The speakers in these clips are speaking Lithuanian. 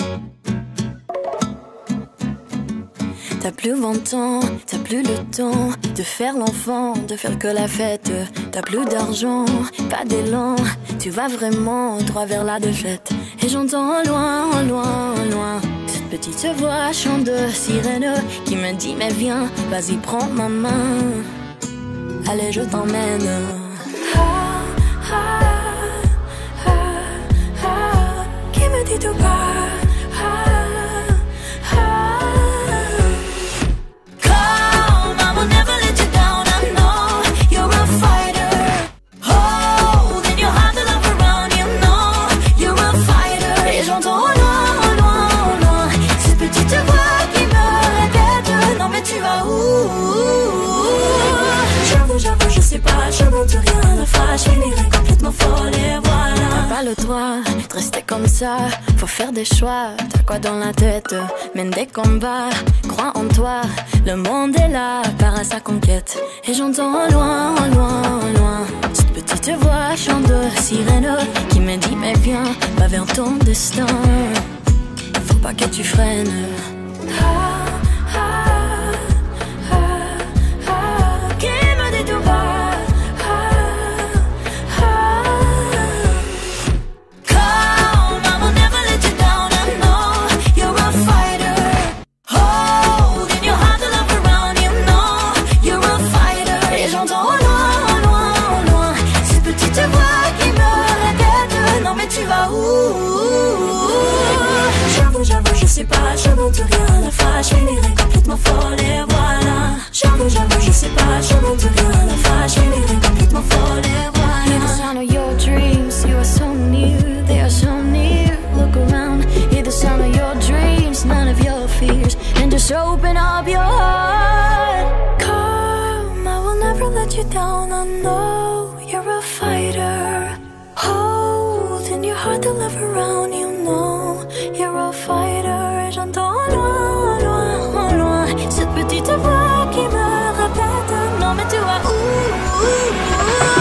T'as plus 20 ans, t'as plus le temps de faire l'enfant, de faire que la fête. T'as plus d'argent, pas d'élan, tu vas vraiment droit vers la défaite. Et j'entends au loin, loin, loin cette petite voix chante de sirène qui me dit mais viens, vas-y prends ma main, allez je t'emmène. Qui me dit tout bas. Je finirai complètement folle et voilà. T'as pas le droit de rester comme ça, faut faire des choix. T'as quoi dans la tête? Mène des combats, crois en toi. Le monde est là, part à sa conquête. Et j'entends au loin, loin, loin cette petite voix chante de sirène qui me dit mais viens, va vers ton destin. Faut pas que tu freines. Qui me dit tout bas. J'avoue, je sais pas, je monte rien la face, je finirai complètement folle et voilà. J'avoue, je sais pas, je monte rien la face, je finirai complètement folle et voilà. Hear the sound of your dreams, you are so near, they are so near. Look around, hear the sound of your dreams, none of your fears, and just open up your heart. Come, I will never let you down, I know you're a fighter. Hold in your heart the love around, you know you're a fighter. Et j'entends loin, loin, loin cette petite voix qui me répète non mais tu vas où?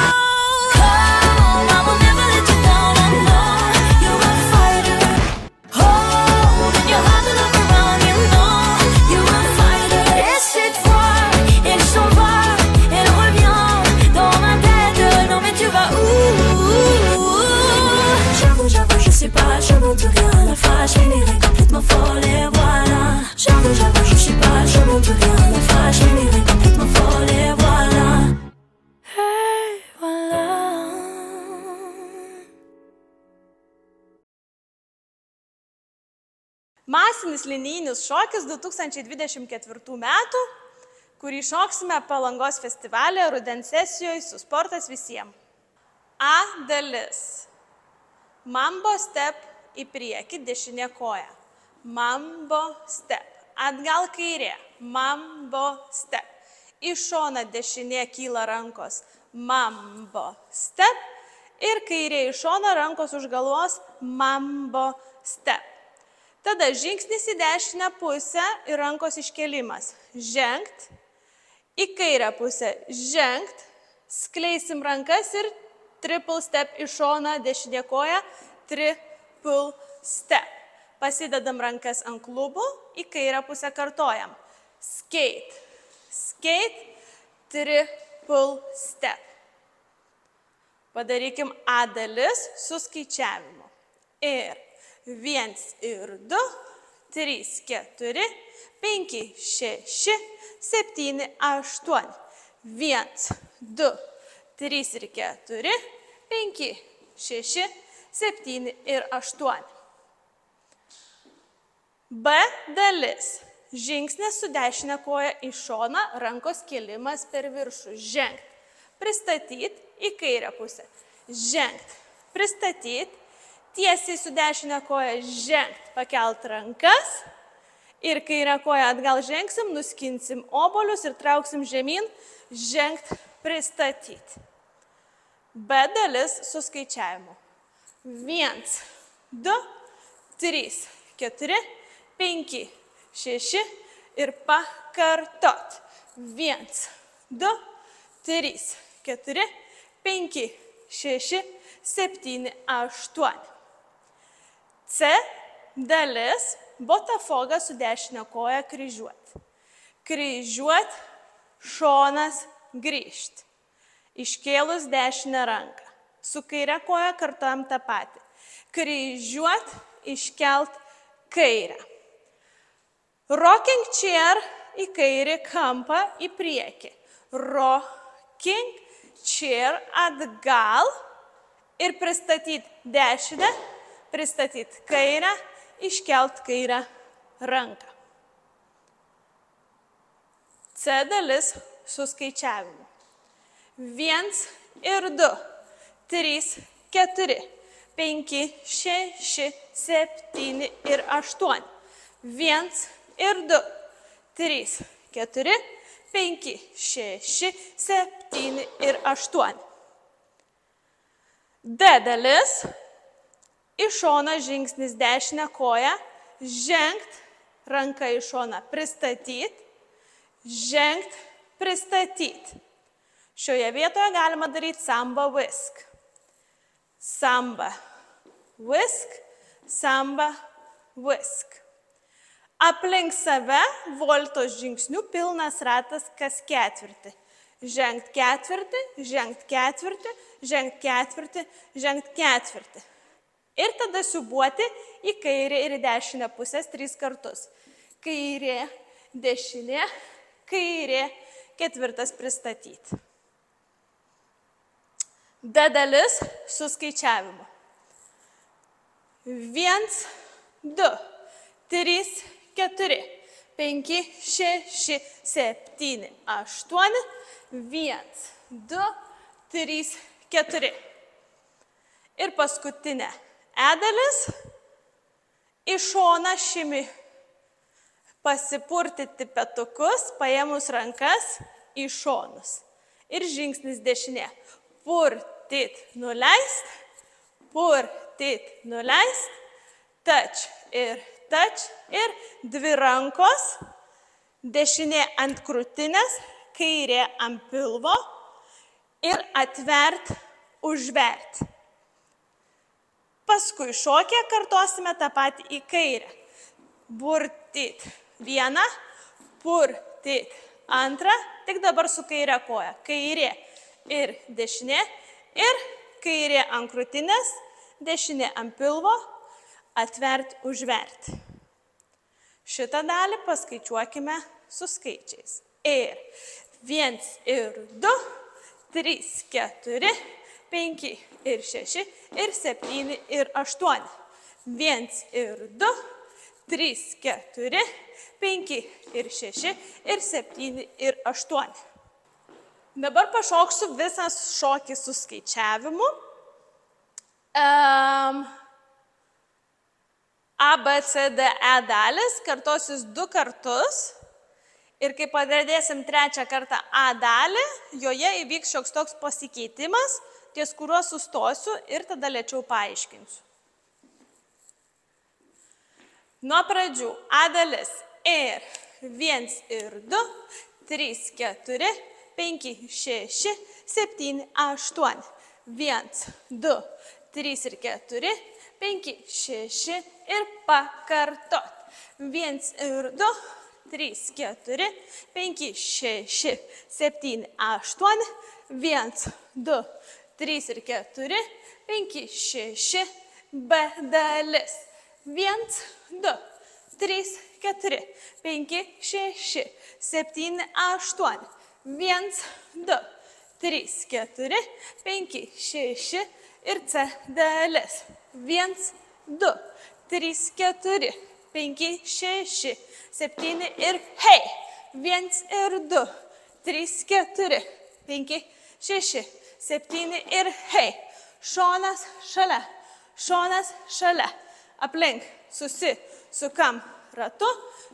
Je monte rien la face, je finirai complètement folle et voilà. J'avoue, je sais pas, je monte rien la face, je finirai complètement folle et voilà. Et voilà. Masinis linijinis šokis 2024 metų, kurį šoksime Palangos festivalė rudens sesijoje su Sportas visiems. A dalis. Mambo step į priekį, dešinė koja. Mambo step. Atgal kairė. Mambo step. Į šoną dešinė kyla rankos. Mambo step. Ir kairė į šoną rankos už galvos. Mambo step. Tada žingsnis į dešinę pusę ir rankos iškėlimas. Žengt. Į kairę pusę. Žengt. Skleisim rankas ir triple step į šoną, dešinė koja, triple step. Pasidedam rankas ant klubų, į kairę pusę kartojam. Skate, skate, triple step. Padarykim A dalis su skaičiavimu. Ir 1 ir 2, 3, 4, 5, 6, 7, 8. 1, 2, 3 ir 4, 5, 6, 7 ir 8. B dalis. Žingsnis su dešinė koja į šoną, rankos kėlimas per viršų. Žengt. Pristatyt į kairę pusę. Žengt. Pristatyt. Tiesiai su dešinė koja žengt. Pakelt rankas. Ir kairę koją atgal žengsim, nuskinsim obuolius ir trauksim žemyn. Žengt. Pristatyt. B dalis su skaičiavimu. 1, 2, 3, 4, 5, 6 ir pakartot. 1, 2, 3, 4, 5, 6, 7, 8. C dalis, botafogas su dešinė koja kryžiuot. Kryžiuot, šonas grįžti. Iškėlus dešinę ranką. Su kairė koja kartuojam tą patį. Kryžiuot, iškelt kairę. Rocking chair į kairį kampą į priekį. Rocking chair atgal ir pristatyti dešinę, pristatyti kairę, iškelt kairę ranką. C dalis su skaičiavimu. 1 ir 2, 3, 4, 5, 6, 7 ir 8. 1 ir 2, 3, 4, 5, 6, 7 ir 8. D dalis, iš šono žingsnis dešinę koją, žengt, ranką iš šoną pristatyti, žengt, pristatyti. Šioje vietoje galima daryti samba whisk. Samba whisk, samba whisk. Aplink save voltos žingsnių pilnas ratas kas ketvirtį. Žengt ketvirtį, žengt ketvirtį, žengt ketvirtį, žengt ketvirtį. Ir tada siubuoti į kairę ir į dešinę pusės 3 kartus. Kairė, dešinė, kairė, ketvirtas pristatyti. D dalis su skaičiavimu. 1, 2, 3, 4, 5, 6, 7, 8, 1, 2, 3, 4. Ir paskutinė E dalis, į šoną šimi pasipurtyti petukus, paėmus rankas į šonus. Ir žingsnis dešinė. Purtit, nuleist, touch ir 2 rankos, dešinė ant krūtinės, kairė ant pilvo ir atvert, užvert. Paskui šokę kartosime tą patį į kairę. Burtit 1, purtit 2, tik dabar su kairė koja. Kairė ir dešinė, ir kairė ant krūtinės, dešinė ant pilvo, atvert, užvert. Šitą dalį paskaičiuokime su skaičiais. Ir 1 ir 2, 3, 4, 5 ir 6 ir 7 ir 8. 1 ir 2, 3, 4, 5 ir 6 ir 7 ir 8. Dabar pašoksiu visas šokį su skaičiavimu. A, B, C, D, E dalis kartosis 2 kartus. Ir kai pradėsim 3 kartą A dalį, joje įvyks šioks toks pasikeitimas, ties kuriuo sustosiu ir tada lėčiau paaiškinsiu. Nuo pradžių A dalis ir 1 ir 2, 3, 4, 5, 6, 7, 8. 1, 2, 3 ir 4, 5, 6 ir pakartot. 1 ir 2, 3, 4, 5, 6, 7, 8. 1, 2, 3 ir 4, 5, 6, B dalis. 1, 2, 3, 4, 5, 6, 7, 8. 1, 2, 3, 4, 5, 6 ir C dalis. 1, 2, 3, 4, 5, 6, 7 ir hei. 1 ir 2, 3, 4, 5, 6, 7 ir hei. Šonas šalia, šonas šalia. Aplink sukam ratu,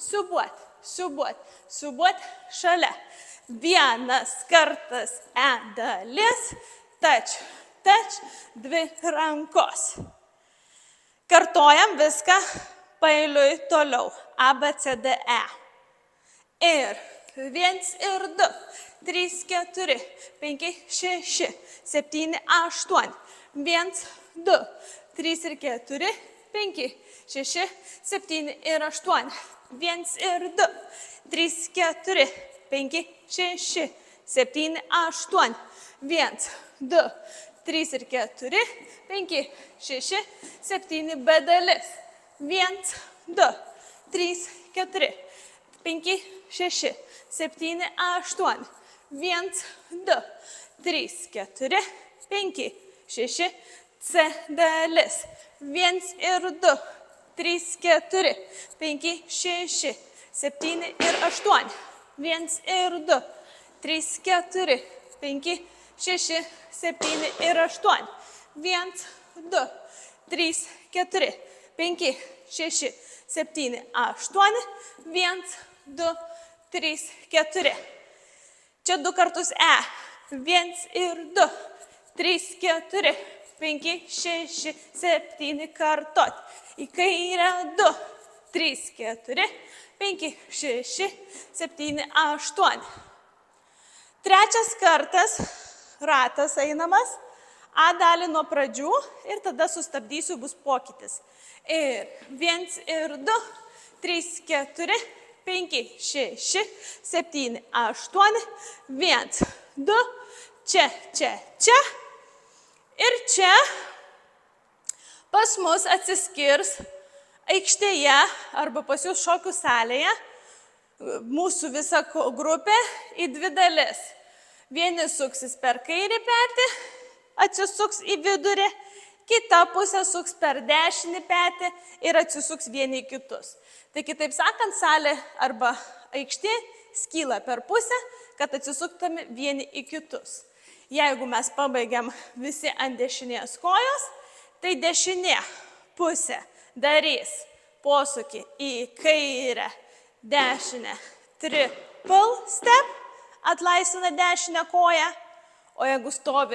siubuot šalia. 1 kartas E dalis, touch, 2 rankos. Kartojam viską paeiliui toliau. A, B, C, D, E. Ir 1 ir 2, 3, 4, 5, 6, 7, 8. 1, 2, 3 ir 4, 5, 6, 7 ir 8. 1 ir 2, 3, 4, 5, 6, 7, 8. 1, 2, 3 ir 4, 5, 6, 7 B dalis. 1, 2, 3, 4, 5, 6, 7, 8. 1, 2, 3, 4, 5, 6, C dalis. 1 ir 2, 3, 4, 5, 6, 7 ir 8. 1 ir 2, 3, 4, 5, 6, 7 ir 8. 1, 2, 3, 4, 5, 6, 7, 8. 1, 2, 3, 4. Čia 2 kartus E. 1 ir 2, 3, 4, 5, 6, 7 kartot. Į kairę 2, 3, 4, 5, 6, 7, 8. Trečias kartas, ratas einamas, A dalį nuo pradžių ir tada sustabdysiu, bus pokytis. Ir 1 ir 2, 3, 4, 5, 6, 7, 8, 1, 2, čia, čia, čia. Ir čia pas mus atsiskirs aikštėje arba pas jūs šokių salėje mūsų visa grupė į 2 dalis. Vieni suksis per kairį petį, atsisuks į vidurį, kita pusė suks per dešinį petį ir atsisuks vieni į kitus. Tai kitaip sakant, salė arba aikštė skyla per pusę, kad atsisuktami vieni į kitus. Jeigu mes pabaigiam visi ant dešinės kojos, tai dešinė pusė darys posūkį į kairę, dešinę, triple step, atlaisvina dešinę koją, o jeigu stovi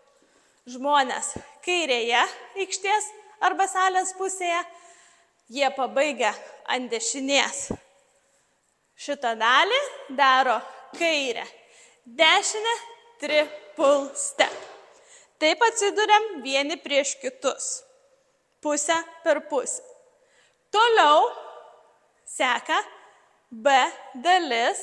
žmonės kairėje aikštės arba salės pusėje, jie pabaigia ant dešinės šitą dalį, daro kairę, dešinę, triple step. Taip atsiduriam vieni prieš kitus, pusę per pusę. Toliau seka B dalis,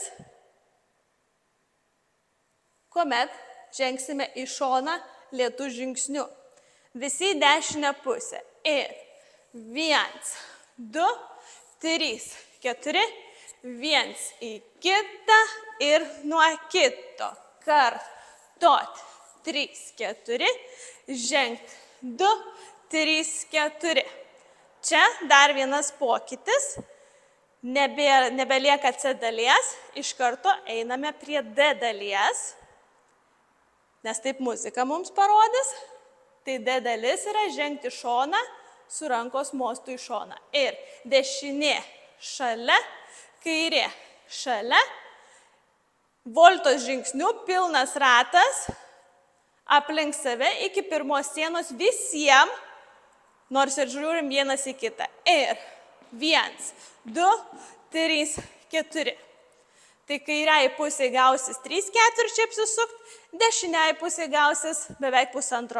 kuomet žengsime į šoną lėtų žingsnių. Visi į dešinę pusę. Ir 1, 2, 3, 4, 1 į kitą ir nuo kito. Kartot 3, 4, žengt 2, 3, 4. Čia dar vienas pokytis, nebelieka C dalies, iš karto einame prie D dalies, nes taip muzika mums parodys. Tai D dalis yra žengti šoną su rankos mostu į šoną. Ir dešinė šalia, kairė šalia, voltos žingsnių, pilnas ratas, aplink save iki pirmos sienos visiems, nors ir žiūrim vienas į kitą. Ir 1, 2, 3, 4. Tai kairiai pusė gausis 3 ketvirčiai apsisukt, dešiniai pusė gausis beveik pusantro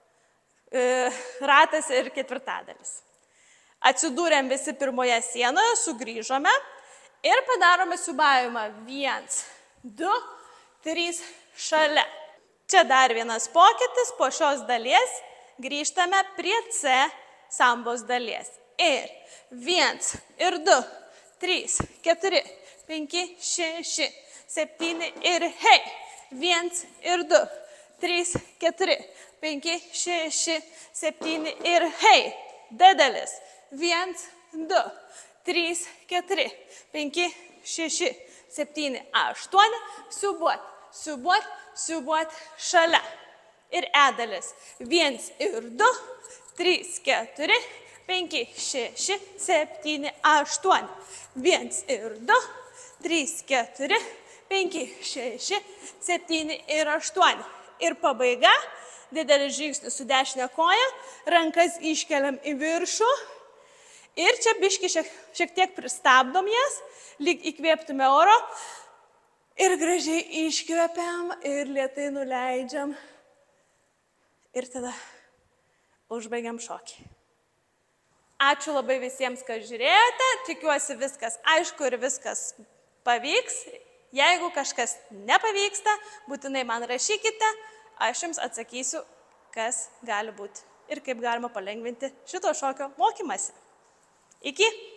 ratas ir ketvirtadalis. Atsidūrėm visi pirmoje sienoje, sugrįžome ir padarome siūbavimą 1, 2, 3 šalia. Čia dar vienas pokytis, po šios dalies grįžtame prie C sambos dalies. Ir 1, ir 2, 3, 4, 5, 6, 7 ir hei. 1 ir 2, 3, 4, 5, 6, 7 ir hei. D dalis. 1, 2, 3, 4, 5, 6, 7, 8. Siūbuot, siūbuot, siūbuot šalia. Ir E dalis. 1 ir 2, 3, 4, 5, 6, 7, 8. 1 ir 2, 3, 4, 5, 6, 7 ir 8. Ir pabaiga, didelis žingsnis su dešinė koja, rankas iškeliam į viršų. Ir čia biški šiek tiek pristabdom jas, lyg įkvėptume oro. Ir gražiai iškvėpiam ir lėtai nuleidžiam. Ir tada užbaigiam šokį. Ačiū labai visiems, kas žiūrėjote. Tikiuosi viskas aišku ir viskas pavyks. Jeigu kažkas nepavyksta, būtinai man rašykite. Aš jums atsakysiu, kas gali būti ir kaip galima palengvinti šito šokio mokymąsi. Iki!